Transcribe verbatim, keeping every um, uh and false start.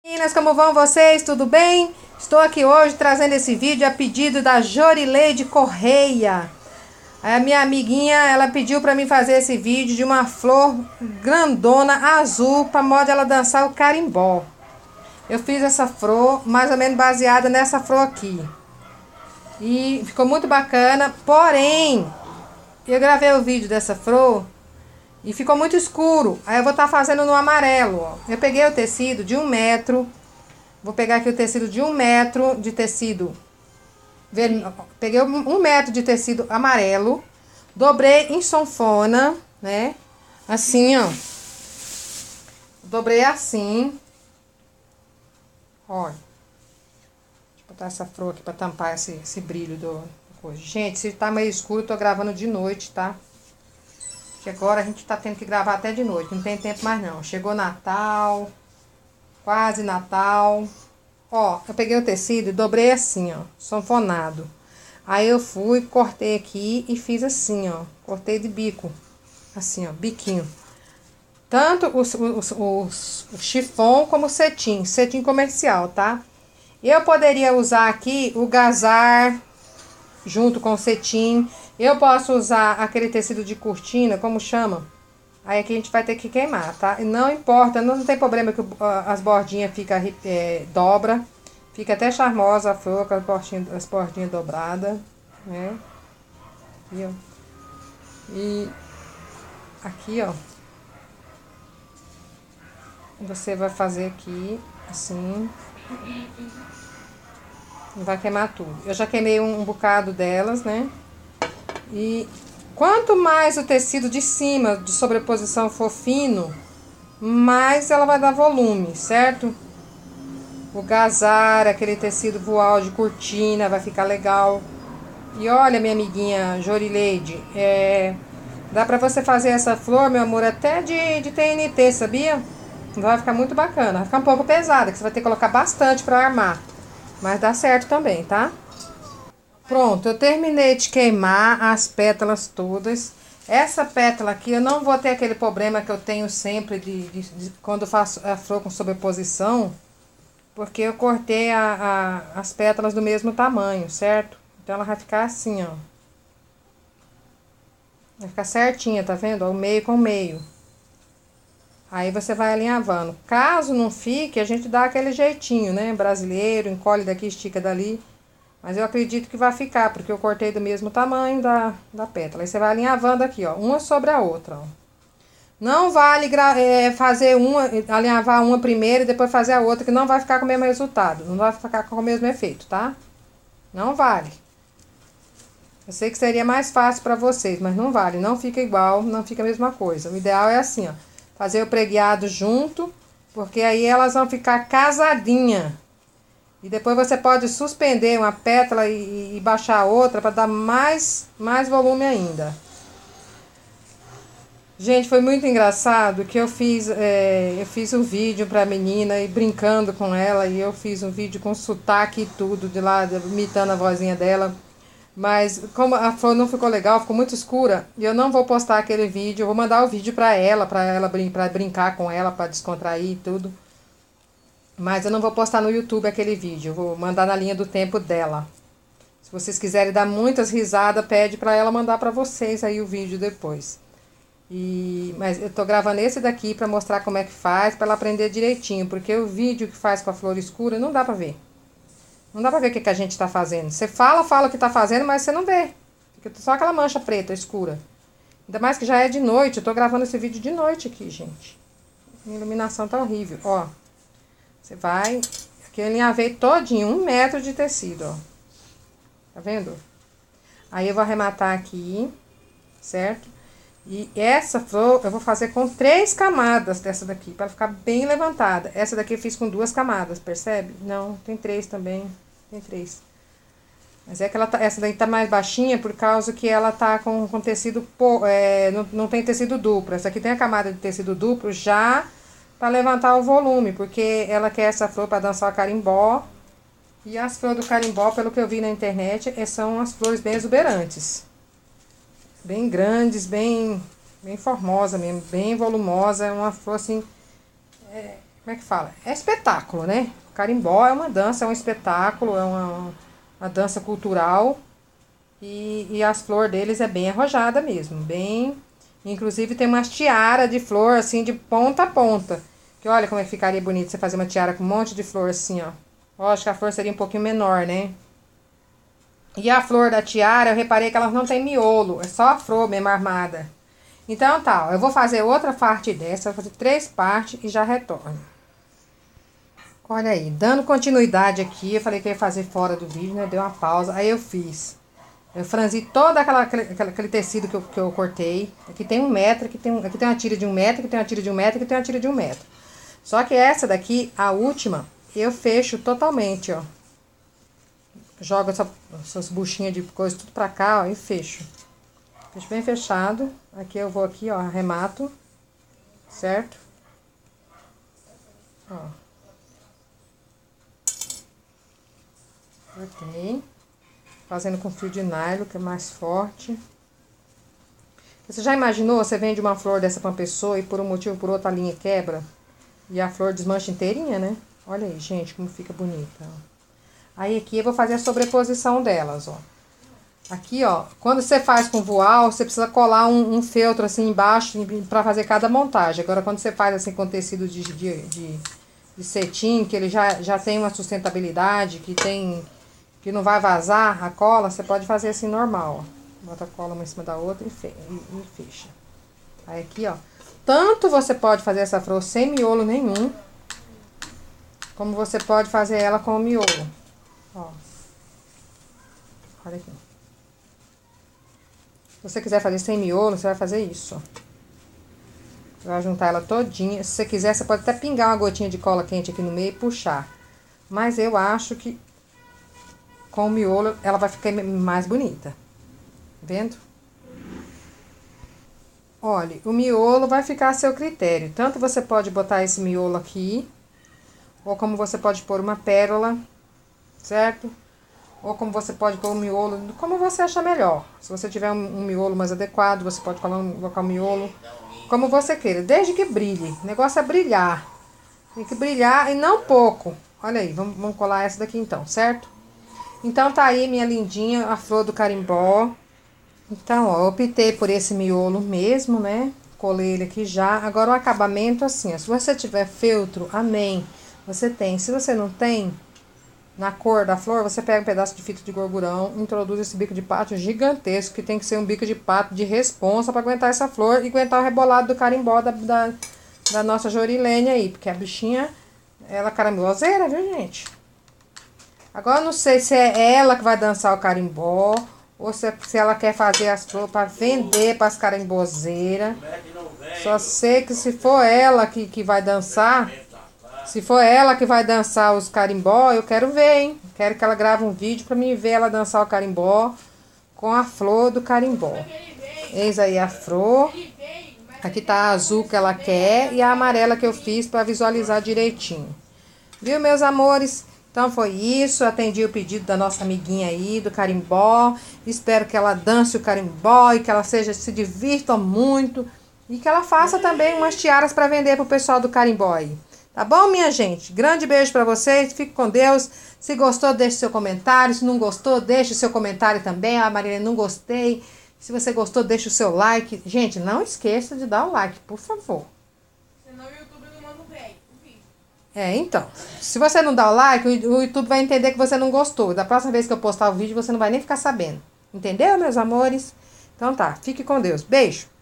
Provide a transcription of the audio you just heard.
Meninas, como vão vocês? Tudo bem? Estou aqui hoje trazendo esse vídeo a pedido da Jorileide Correia. A minha amiguinha, ela pediu para mim fazer esse vídeo de uma flor grandona azul para modo ela dançar o carimbó. Eu fiz essa flor mais ou menos baseada nessa flor aqui. E ficou muito bacana, porém, eu gravei o vídeo dessa flor e ficou muito escuro. Aí eu vou estar fazendo no amarelo, ó. Eu peguei o tecido de um metro. Vou pegar aqui o tecido de um metro de tecido. Peguei um metro de tecido amarelo. Dobrei em sanfona, né? Assim, ó. Dobrei assim. Olha. Deixa eu botar essa flor aqui pra tampar esse, esse brilho do coisa. Gente, se tá meio escuro, eu tô gravando de noite, tá? Que agora a gente tá tendo que gravar até de noite, não tem tempo mais não. Chegou Natal, quase Natal. Ó, eu peguei o tecido e dobrei assim, ó, sanfonado. Aí eu fui, cortei aqui e fiz assim, ó, cortei de bico, assim, ó, biquinho. Tanto os, os, os, o chifão como o cetim, cetim comercial, tá? Eu poderia usar aqui o gazar junto com o cetim. Eu posso usar aquele tecido de cortina, como chama? Aí aqui a gente vai ter que queimar, tá? E não importa, não tem problema que as bordinhas ficam, é, dobra. Fica até charmosa a flor com as bordinhas, as bordinhas dobradas, né? Aqui, ó. E aqui, ó. Você vai fazer aqui, assim. E vai queimar tudo. Eu já queimei um, um bocado delas, né? E quanto mais o tecido de cima de sobreposição for fino, mais ela vai dar volume, certo? O gazar, aquele tecido voal de cortina, vai ficar legal. E olha, minha amiguinha Jorileide, é, dá pra você fazer essa flor, meu amor, até de, de T N T, sabia? Vai ficar muito bacana. Vai ficar um pouco pesada, que você vai ter que colocar bastante pra armar. Mas dá certo também, tá? Pronto, eu terminei de queimar as pétalas todas. Essa pétala aqui, eu não vou ter aquele problema que eu tenho sempre de, de, de quando eu faço a flor com sobreposição, porque eu cortei a, a, as pétalas do mesmo tamanho, certo? Então ela vai ficar assim, ó. Vai ficar certinha, tá vendo? O meio com o meio. Aí você vai alinhavando. Caso não fique, a gente dá aquele jeitinho, né? Brasileiro, encolhe daqui, estica dali. Mas eu acredito que vai ficar, porque eu cortei do mesmo tamanho da, da pétala. Aí você vai alinhavando aqui, ó, uma sobre a outra, ó. Não vale é, fazer uma, alinhavar uma primeiro e depois fazer a outra, que não vai ficar com o mesmo resultado. Não vai ficar com o mesmo efeito, tá? Não vale. Eu sei que seria mais fácil pra vocês, mas não vale. Não fica igual, não fica a mesma coisa. O ideal é assim, ó. Fazer o pregueado junto, porque aí elas vão ficar casadinhas. E depois você pode suspender uma pétala e, e baixar a outra para dar mais, mais volume ainda. Gente, foi muito engraçado que eu fiz, é, eu fiz um vídeo pra menina e brincando com ela. E eu fiz um vídeo com sotaque e tudo de lá, imitando a vozinha dela. Mas como a flor não ficou legal, ficou muito escura, e eu não vou postar aquele vídeo. Eu vou mandar o vídeo pra ela, pra ela pra brincar com ela, pra descontrair e tudo. Mas eu não vou postar no YouTube aquele vídeo, eu vou mandar na linha do tempo dela. Se vocês quiserem dar muitas risadas, pede pra ela mandar pra vocês aí o vídeo depois. E, mas eu tô gravando esse daqui pra mostrar como é que faz, pra ela aprender direitinho. Porque o vídeo que faz com a flor escura não dá pra ver. Não dá pra ver o que, que a gente tá fazendo. Você fala, fala o que tá fazendo, mas você não vê. Fica só aquela mancha preta, escura. Ainda mais que já é de noite, eu tô gravando esse vídeo de noite aqui, gente. A iluminação tá horrível, ó. Você vai, aqui eu alinhavei todinho, um metro de tecido, ó. Tá vendo? Aí eu vou arrematar aqui, certo? E essa flor eu vou fazer com três camadas dessa daqui, pra ficar bem levantada. Essa daqui eu fiz com duas camadas, percebe? Não, tem três também, tem três. Mas é que ela tá, essa daí tá mais baixinha por causa que ela tá com, com tecido, é, não, não tem tecido duplo. Essa aqui tem a camada de tecido duplo já para levantar o volume, porque ela quer essa flor para dançar o carimbó. E as flores do carimbó, pelo que eu vi na internet, são as flores bem exuberantes. Bem grandes, bem, bem formosa mesmo, bem volumosa. É uma flor assim, é, como é que fala? É espetáculo, né? Carimbó é uma dança, é um espetáculo, é uma, uma dança cultural. E, e as flores deles é bem arrojada mesmo, bem... Inclusive tem umas tiara de flor, assim, de ponta a ponta. Que olha como é que ficaria bonito você fazer uma tiara com um monte de flor assim, ó. Lógico que a flor seria um pouquinho menor, né? E a flor da tiara, eu reparei que elas não tem miolo, é só a flor mesmo armada. Então tá, ó, eu vou fazer outra parte dessa, vou fazer três partes e já retorno. Olha aí, dando continuidade aqui, eu falei que eu ia fazer fora do vídeo, né? Deu uma pausa, aí eu fiz. Eu franzi todo aquela, aquele, aquele tecido que eu, que eu cortei. Aqui tem um metro, aqui tem, aqui tem uma tira de um metro, aqui tem uma tira de um metro, aqui tem uma tira de um metro. Só que essa daqui, a última, eu fecho totalmente, ó. Jogo essa, essas buchinhas de coisa tudo pra cá, ó, e fecho. Fecho bem fechado. Aqui eu vou aqui, ó, arremato. Certo? Ó. Cortei. Fazendo com fio de nylon, que é mais forte. Você já imaginou, você vende uma flor dessa pra uma pessoa e por um motivo ou por outro a linha quebra? E a flor desmancha inteirinha, né? Olha aí, gente, como fica bonita. Ó. Aí aqui eu vou fazer a sobreposição delas, ó. Aqui, ó, quando você faz com voal, você precisa colar um, um feltro assim embaixo pra fazer cada montagem. Agora, quando você faz assim com tecido de, de, de, de cetim, que ele já, já tem uma sustentabilidade, que tem... que não vai vazar a cola, você pode fazer assim normal, ó. Bota a cola uma em cima da outra e, fe e, e fecha. Aí aqui, ó. Tanto você pode fazer essa flor sem miolo nenhum, como você pode fazer ela com o miolo. Ó. Olha aqui. Se você quiser fazer sem miolo, você vai fazer isso, ó. Você vai juntar ela todinha. Se você quiser, você pode até pingar uma gotinha de cola quente aqui no meio e puxar. Mas eu acho que com o miolo ela vai ficar mais bonita. Vendo? Olha, o miolo vai ficar a seu critério. Tanto você pode botar esse miolo aqui, ou como você pode pôr uma pérola, certo? Ou como você pode pôr um miolo, como você achar melhor. Se você tiver um, um miolo mais adequado, você pode colocar um miolo como você queira, desde que brilhe. O negócio é brilhar. Tem que brilhar e não pouco. Olha aí, vamos, vamos colar essa daqui então, certo? Então tá aí, minha lindinha, a flor do carimbó. Então, ó, eu optei por esse miolo mesmo, né? Colei ele aqui já. Agora o acabamento assim, ó. Se você tiver feltro, amém. Você tem. Se você não tem, na cor da flor, você pega um pedaço de fita de gorgurão, introduz esse bico de pato gigantesco, que tem que ser um bico de pato de responsa pra aguentar essa flor e aguentar o rebolado do carimbó da, da, da nossa Jorilene aí. Porque a bichinha, ela é caramboseira, viu, gente? Agora eu não sei se é ela que vai dançar o carimbó, ou se, se ela quer fazer as flores para vender para as carimboseiras. Só sei que se for ela que, que vai dançar, se for ela que vai dançar os carimbó, eu quero ver, hein? Quero que ela grave um vídeo para mim ver ela dançar o carimbó com a flor do carimbó. Eis aí a flor. Aqui tá a azul que ela quer e a amarela que eu fiz para visualizar direitinho. Viu, meus amores? Então foi isso, atendi o pedido da nossa amiguinha aí, do carimbó. Espero que ela dance o carimbó e que ela seja, se divirta muito. E que ela faça também umas tiaras para vender pro pessoal do carimbó aí. Tá bom, minha gente? Grande beijo para vocês, fique com Deus. Se gostou, deixe seu comentário. Se não gostou, deixe seu comentário também. Ah, Marília, não gostei. Se você gostou, deixe o seu like. Gente, não esqueça de dar o like, por favor. É, então, se você não dá o like, o YouTube vai entender que você não gostou. Da próxima vez que eu postar o vídeo, você não vai nem ficar sabendo. Entendeu, meus amores? Então tá, fique com Deus. Beijo!